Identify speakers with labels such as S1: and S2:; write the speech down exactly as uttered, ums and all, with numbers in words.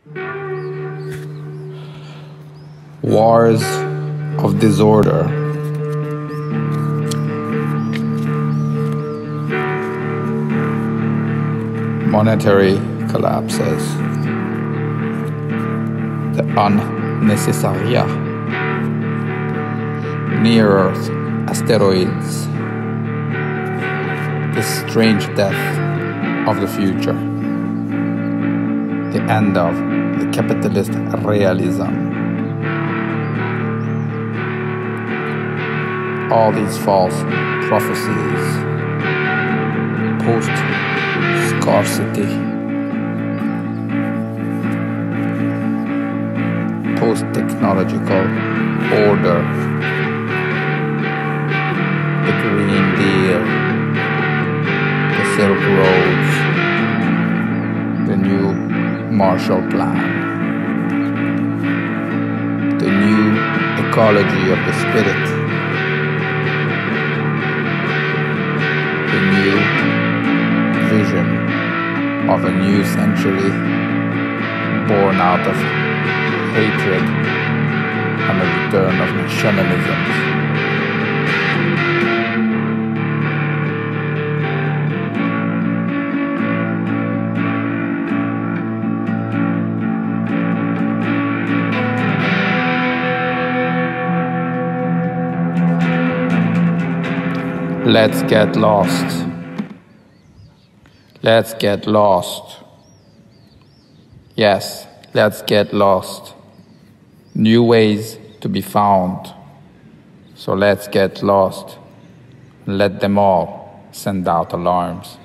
S1: Wars of disorder. Monetary collapses. The unnecessary. Near-Earth asteroids. The strange death of the future. The end of the capitalist realism. All these false prophecies, post-scarcity, post-technological order, the Green Deal, the Silk Roads, the new Marshall Plan, the new ecology of the spirit, the new vision of a new century born out of hatred and the return of nationalisms. Let's get lost. Let's get lost. Yes, let's get lost. New ways to be found. So let's get lost. Let them all send out alarms.